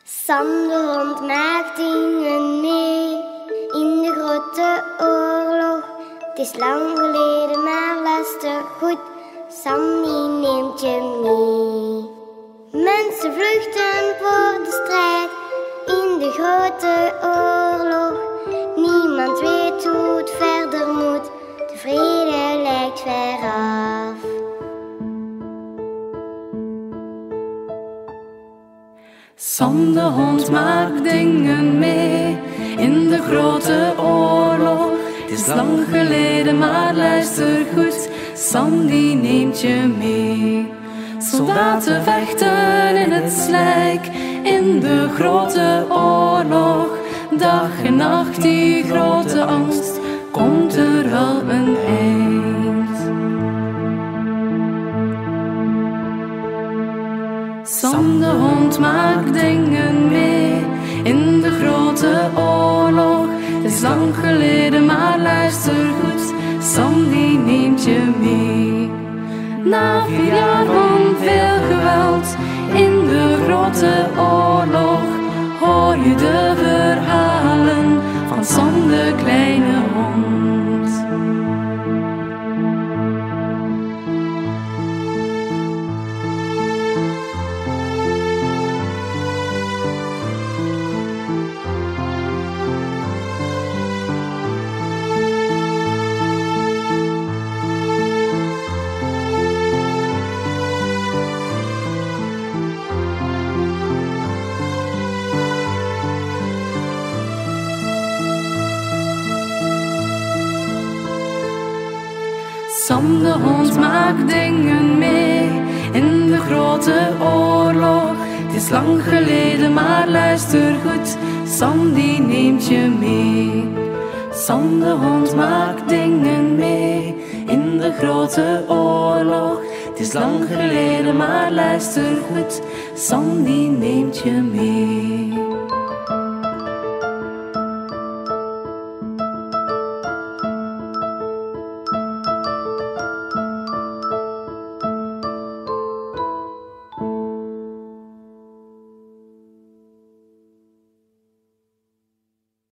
Sam de hond maakt dingen mee in de grote oorlog. Het is lang geleden, maar luister goed, Sam die neemt je mee. Mensen vluchten voor de strijd in de grote oorlog. Niemand weet hoe het verder moet, de vrede lijkt ver af. Sam de hond maakt dingen mee in de grote oorlog. Het is lang geleden, maar luister goed, Sam die neemt je mee. Soldaten vechten in het slijk in de grote oorlog. Dag en nacht die grote angst, komt er wel een eind. Sam de hond maakt dingen mee in de grote oorlog. Het is lang geleden, maar luister goed, Sam die neemt je mee. Na 4 jaar van veel geweld in de grote oorlog, hoor je de verhalen van Sam de kleine hond. Sam de hond maakt dingen mee in de grote oorlog. Het is lang geleden, maar luister goed, Sam die neemt je mee. Sam de hond maakt dingen mee in de grote oorlog. Het is lang geleden, maar luister goed, Sam die neemt je mee.